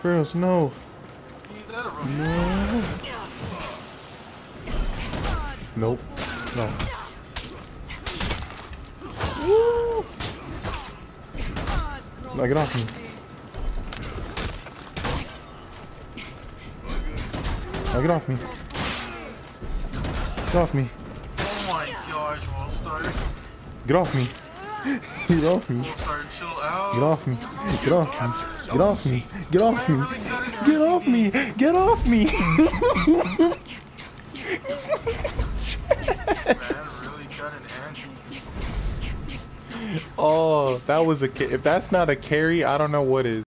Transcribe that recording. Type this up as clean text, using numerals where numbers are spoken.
Girls, no. No. Nope. No. Woo! No, get off me. No, get off me. Get off me. Oh my gosh, WorldstarElite. Get off me. Get off me. WorldstarElite, chill out. Get off me. Get off me. Get off me. Get off me. Get off me. Get off me. Man, really got an anti. Oh, that was a. If that's not a carry, I don't know what is.